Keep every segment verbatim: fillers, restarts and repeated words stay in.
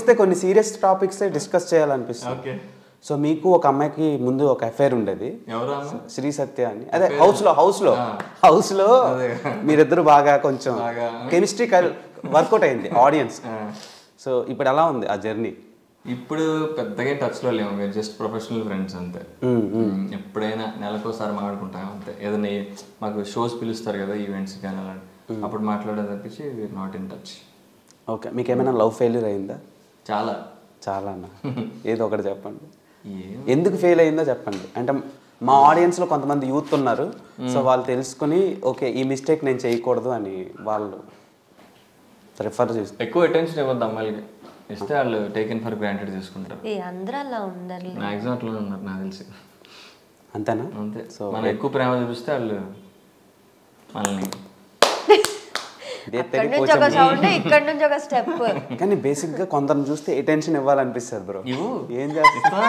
వస్తే కొన్ని serious topics discuss చేయాలనిపిస్తుంది. సో మీకు ఒక అమ్మాయికి ముందు ఒక అఫైర్ ఉండేది, శ్రీ సత్య అని. అదే హౌస్ లో హౌస్ లో హౌస్ లో మీరిద్దరు బాగా కొంచెం కెమిస్ట్రీ వర్కౌట్ అయింది ఆడియన్స్. సో ఇప్పుడు ఎలా ఉంది ఆ జర్నీ? ఇప్పుడు పెద్దగా టచ్లో లేము, మీరు జస్ట్ ప్రొఫెషనల్ ఫ్రెండ్స్ అంతే. ఎప్పుడైనా నెలకోసారి మాట్లాడుకుంటాం అంతే. ఏదైనా మాకు షోస్ పిలుస్తారు కదా ఈవెంట్స్ కానీ అలాంటి, అప్పుడు మాట్లాడే తప్పించి we're not in touch. Okay, మీకు ఏమైనా లవ్ ఫెయిల్యూర్ అయిందా? చాలా చాలా అన్న, ఏదో ఒకటి చెప్పండి. ఎందుకు ఫెయిల్ అయిందో చెప్పండి. అంటే మా ఆడియన్స్లో కొంతమంది యూత్ ఉన్నారు, సో వాళ్ళు తెలుసుకుని ఓకే ఈ మిస్టేక్ నేను చేయకూడదు అని వాళ్ళు రిఫర్ చేస్తారు. ఎక్కువ అటెన్షన్ ఇవ్వద్దు అమ్మాయిలకి, ఇస్తే వాళ్ళు టేకెన్ ఫర్ గ్రాంటెడ్ తీసుకుంటారు. అందరూ అలా ఉండరు, మ్యాక్సిమం అట్లా ఉన్నారు నాకు తెలిసి. అంతేనా? అంతే. సో మనం ఎక్కువ ప్రేమ చూపిస్తే వాళ్ళు మనల్ని కానీ బేసిక్ గా కొందరిని చూస్తే అటెన్షన్ ఇవ్వాలనిపిస్తుంది బ్రో. ఏం చేస్తా.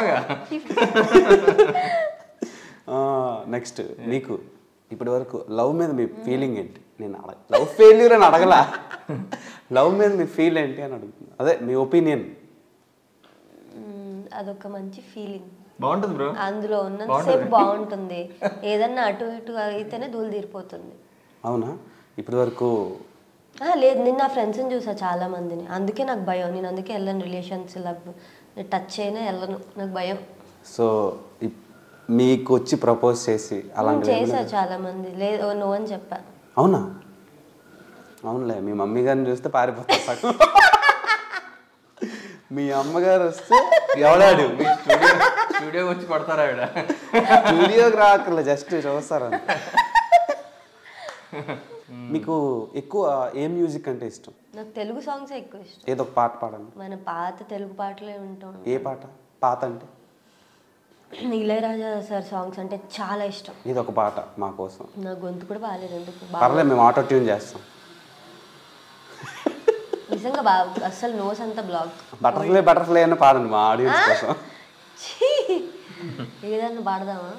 నెక్స్ట్ మీకు ఇప్పటి వరకు లవ్ మీద మీ ఫీలింగ్ ఏంటి? నేను అడగ లవ్ ఫెయిల్యూర్ అని అడగలా, లవ్ మీద మీ ఫీల్ ఏంటి అని అడుగుతున్నా. అదే మీ ఒపీనియన్. అదొక మంచి ఫీలింగ్, బాగుంటుంది బ్రో. అందులో ఉన్నంతసేపు బాగుంటుంది, ఏదన్నా అటు ఇటు అయితేనే దూలు తీరిపోతుంది. అవునా? ఇప్పటి వరకు లేదు, నేను నా ఫ్రెండ్స్ని చూసా చాలా మందిని, అందుకే నాకు భయం. నేను అందుకే వెళ్ళను రిలేషన్స్, ఇలా టచ్ అయినా వెళ్ళను, నాకు భయం. సో మీకు వచ్చి ప్రపోజ్ చేసి అలా చేసా చాలా మంది, లేదు నో అని చెప్పా. అవునా? అవునులే, మీ మమ్మీ గారిని చూస్తే పారిపోతా. మీ అమ్మగారు వస్తే ఎవడాడు స్టూడియో వచ్చి కొడతారా? ఆవిడ స్టూడియోకి రాకర్లే, జస్ట్ చూస్తారా. మీకు ఎక్కువ ఏ మ్యూజిక్ అంటే ఇష్టం? నాకు తెలుగు సాంగ్స్ ఎక్కువ ఇష్టం. ఏదో ఒక పాట పాడండి. మన పాత తెలుగు పాటలే ఉంటాం. ఏ పాట? పాత అంటే ఇళయరాజా సార్ సాంగ్స్ అంటే చాలా ఇష్టం. ఇది ఒక పాట మా కోసం. నా గొంతు కూడా బాగాలేదు, ఎందుకు? పర్లేదు, మేము ఆటో ట్యూన్ చేస్తాం. నిజంగా బాగా, అసలు నోస్ అంతా బ్లాక్. బటర్ఫ్లై బటర్ఫ్లై అని పాడండి మా ఆడియన్స్ కోసం. ఏదన్నా పాడదామా?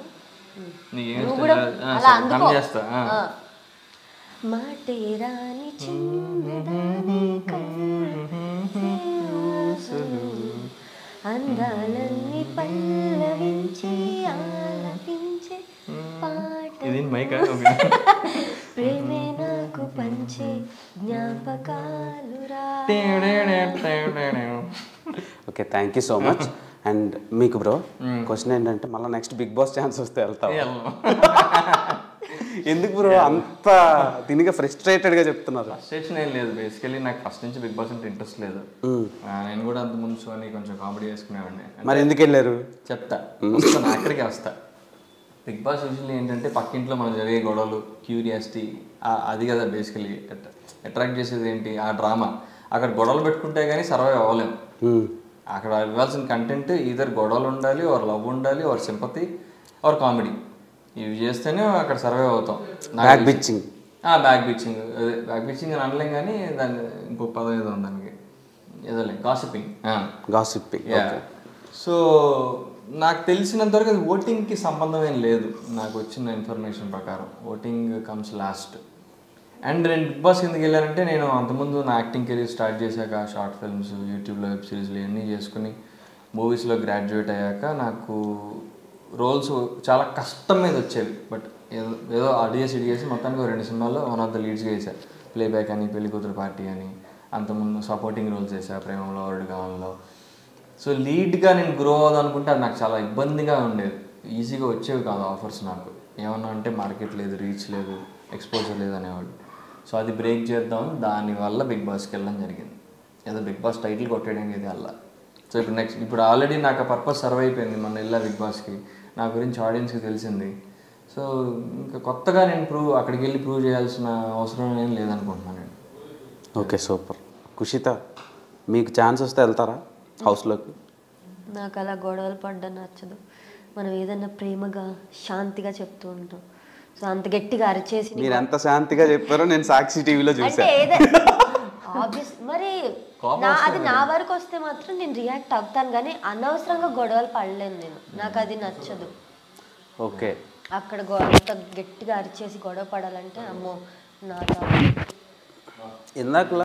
అలా అందుకో. మాటే రాని చిన్నదాని అందాలన్నీ పల్లవించి ఆలపించే పాట, ప్రేమే నాకు పంచే జ్ఞాపకాలు రా. Okay, thank you so much. And మీకు బ్రో క్వశ్చన్ ఏంటంటే, మళ్ళీ నెక్స్ట్ బిగ్ బాస్ ఛాన్స్ వస్తే వెళ్తావు? ఎందుకు బ్రో అంత దీనిగా ఫ్రస్ట్రేటెడ్ గా చెప్తున్నారు? ఫ్రస్ట్రేషన్ ఏం లేదు, బేసికలీ నాకు ఫస్ట్ నుంచి బిగ్ బాస్ అంటే ఇంట్రెస్ట్ లేదు. నేను కూడా అంత ముందు షోని కొంచెం కామెడీ చేసుకునేవాడిని. మరి ఎందుకు వెళ్ళారు? చెప్తా, వస్తాను అక్కడికి వస్తా. బిగ్ బాస్ యూజువల్లీ ఏంటంటే పక్కింట్లో మనం జరిగే గొడవలు, క్యూరియాసిటీ, అది కదా బేసికలీ అట్రాక్ట్ చేసేది ఏంటి, ఆ డ్రామా. అక్కడ గొడవలు పెట్టుకుంటే కానీ సర్వైవ్ అవ్వలేము. అక్కడ ఇవ్వాల్సిన కంటెంట్ ఈధర్ గొడవలు ఉండాలి, ఆర్ లవ్ ఉండాలి, ఆర్ సింపతి, ఆర్ కామెడీ. ఇవి చేస్తేనే అక్కడ సర్వైవ్ అవుతాం. బ్యాక్ బిచ్చింగ్ బ్యాక్ బిచ్చింగ్ అదే బ్యాక్ బిచ్చింగ్ అని అనలేం, కానీ దాన్ని ఇంకో పదం ఏదో ఉంది దానికి, ఏదోలే గాసిపింగ్. గాసిపింగ్. సో నాకు తెలిసినంతవరకు అది ఓటింగ్కి సంబంధం ఏం లేదు. నాకు వచ్చిన ఇన్ఫర్మేషన్ ప్రకారం ఓటింగ్ కమ్స్ లాస్ట్. అండ్ నేను బిగ్ బాస్ కిందకి వెళ్ళానంటే, నేను అంతకుముందు నా యాక్టింగ్ కెరీర్ స్టార్ట్ చేశాక షార్ట్ ఫిల్మ్స్, యూట్యూబ్లో వెబ్ సిరీస్లు ఇవన్నీ చేసుకుని మూవీస్లో గ్రాడ్యుయేట్ అయ్యాక నాకు రోల్స్ చాలా కష్టం మీద వచ్చేవి. బట్ ఏదో ఏదో అడిగేసి ఇడిగేసి మొత్తానికి రెండు సినిమాల్లో వన్ ఆఫ్ ద లీడ్స్గా వేసాను. ప్లేబ్యాక్ అని, పెళ్లి కూతురు పార్టీ అని, అంతకుముందు సపోర్టింగ్ రోల్స్ వేసా ప్రేమంలో, వరల్డ్ కాలంలో. సో లీడ్గా నేను గ్రో అవ్వదు అనుకుంటే అది నాకు చాలా ఇబ్బందిగా ఉండేది. ఈజీగా వచ్చేవి కాదు ఆఫర్స్ నాకు. ఏమన్నా అంటే మార్కెట్ లేదు, రీచ్ లేదు, ఎక్స్పోజర్ లేదు అనేవాళ్ళు. సో అది బ్రేక్ చేద్దాం, దానివల్ల బిగ్ బాస్కి వెళ్ళడం జరిగింది. ఏదో బిగ్ బాస్ టైటిల్ కొట్టేయడానికి ఇది అలా. సో ఇప్పుడు నెక్స్ట్ ఇప్పుడు ఆల్రెడీ నాకు ఆ పర్పస్ సర్వ్ అయిపోయింది. మొన్న వెళ్ళా బిగ్ బాస్కి, నా గురించి ఆడియన్స్కి తెలిసింది. సో ఇంకా కొత్తగా నేను ప్రూవ్ అక్కడికి వెళ్ళి ప్రూవ్ చేయాల్సిన అవసరం ఏం లేదనుకుంటున్నాను నేను. Okay, super. కుషిత, మీకు ఛాన్స్ వస్తే వెళ్తారా హౌస్లోకి? నాకు అలా గొడవలు పడ్డం నచ్చదు. మనం ఏదన్నా ప్రేమగా శాంతిగా చెప్తూ ఉంటాం. సో అంత గట్టిగా అరిచేసి మీరు ఎంత శాంతిగా చెప్పారో నేను సాక్షి టీవీలో చూసాను. ఆబ్వియస్ మరి అది నా వరకు వస్తే మాత్రం నేను రియాక్ట్ అవుతాను, కానీ అనవసరంగా గొడవలు పడలేను నేను. నాకు అది నచ్చదు. ఓకే, అక్కడ అంత గట్టిగా అరిచేసి గొడవ పడాలంటే అమ్మో నా. ఇందాక